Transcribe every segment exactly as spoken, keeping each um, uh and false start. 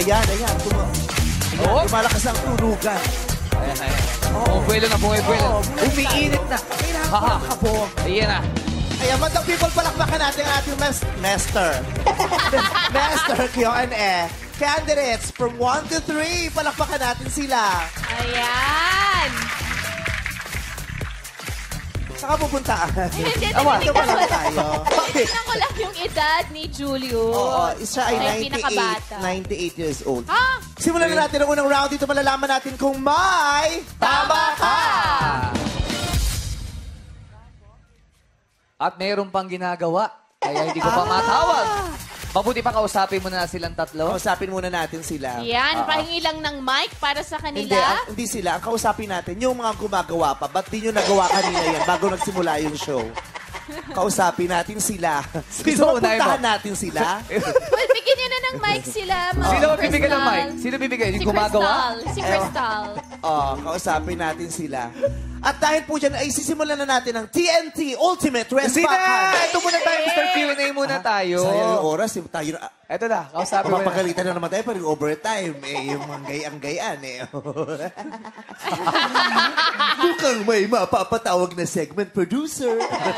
Ayan, ayan. Tuma ayan, oh. Lumalakas ang turugan. Ayan, ayan. Oh, buwelo na, buwelo. Oh, umiinit na. Kailangan pa po. Ayan na. Ayan, Madam People, palakpakan natin ang ating mas Master. Master, Vhong and Anne. Candidates from one to three. Palakpakan natin sila. Ayan. Saan ka pupunta? Hindi, Awan, tinignan ko lang. tayo. Tinignan ko lang yung edad ni Julius. Oo, siya ay Siya yung ninety-eight, pinakabata. ninety-eight years old. Ha? Simulan na natin ang unang round. Dito malalaman natin kung may... Tama ka! At mayroon pang ginagawa. Kaya hindi ko pa matawag. Mabuti pa kausapin mo na silang tatlo. Kausapin muna natin sila. Yan, pahingi lang ng mic para sa Hindi, kanila. ang, hindi sila. Ang kausapin natin, yung mga gumagawa pa. Ba't di nyo nagawa kanina yan bago nagsimula yung show? Kausapin natin sila. Gusto mo puntahan natin sila? Well, bigyan nyo na ng mic sila. Mga Sino bibigyan ng Crystal. mic? Sino bibigyan? Yung Si gumagawa? Crystal. Si Crystal. Oo, kausapin natin sila. At dahil po dyan, ay sisimulan na natin ang T N T Ultimate Respawn. Sina! Ito muna tayo, Mister Q and A muna tayo. Sayang yung oras. Yung tayo na... Ito na, kausapin mo na. Mapapagalitan na naman tayo parang overtime. Eh, yung mga gayang-gayaan eh. Mukhang may mapapatawag na segment producer.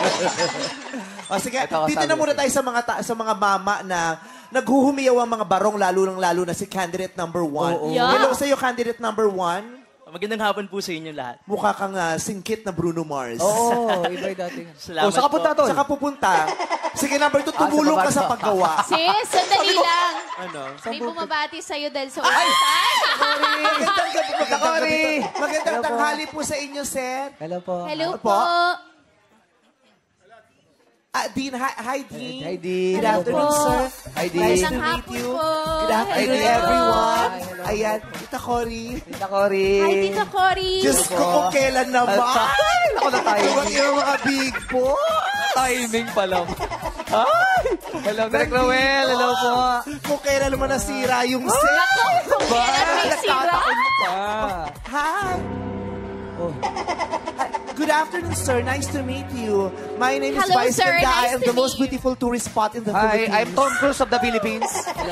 O sige, Ito, dito na muna tayo sa mga ta- sa mga mama na naghuhumiyaw ang mga barong, lalo-lalo na si candidate number one. Oo. Yeah. Hello sa'yo, candidate number one. Magandang hapon po sa inyo lahat. Mukha kang uh, singkit na Bruno Mars. Oo, oh, iba yung dating. Salamat oh, saka punta, Tol. Saka pupunta. Sige, number two, tumulong Ah, ka sa sa paggawa. Sis, sandali lang. Ano? May bumabati sa'yo dahil sa Ay! overtime. Magandang gabi, magandang Cory. gabi. to. Magandang Hello po. tanghali po sa inyo, sir. Hello po. Hello Po? po. Ah, Dean, hi, hi, Dean. Hi, Dean. Good afternoon, Hello po. sir. Hi, Dean. Nice to Magandang meet hapon you. po. Good afternoon, Hello. everyone. Hi, hello. Ayan, Tita Cory. Tita Cory. Hi, Tita Cory. Diyos ko, kung kailan naman. Ay, ako na tayo. Tuwag yung mga big po. Timing pa lang. Ay! Hello, Direk Roel. Hello po. Kung kailan naman nasira yung set. Kung kailan may sira. Ah. Hi. Oh. Hi. Good afternoon, sir. Nice to meet you. My name is Hello, Vice sir. Ganda. I Nice am to the most meet you. beautiful tourist spot in the Hi, Philippines. I'm Tom Cruise of the Philippines.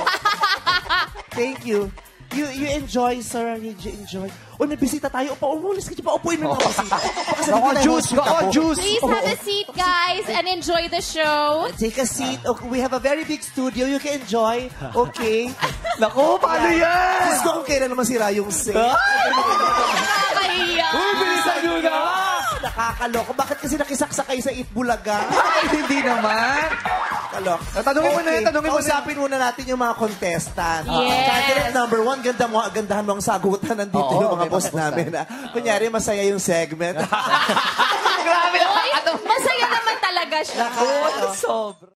Thank you. You you enjoy, sir. You enjoy. Uy, may bisita tayo. Upa, umulis ka dyan. Paupuin mo yung mga bisita. Baka sabihin Ako, tayo, juice. hospital Ako, po. juice. Please have a seat, guys, and enjoy the show. Take a seat. Okay, we have a very big studio. You can enjoy. Okay. Naku, paano yan? Diyos ko kung kailan naman sira yung set. Kaya. Uy, bilisan nyo na! Nakakaloko. Bakit kasi nakisaksakay sa Itbulaga? Ay, hindi naman. Kalok. Tanungin mo na yan, tanungin mo na yan. Kausapin muna natin yung mga contestant. Yes. Candidate number one, ganda mo, gandahan mo ang sagutan. Nandito Oo, yung mga may boss mga namin. Ha? Kunyari, masaya yung segment. Grabe na. Masaya naman talaga siya. Oh, sobra.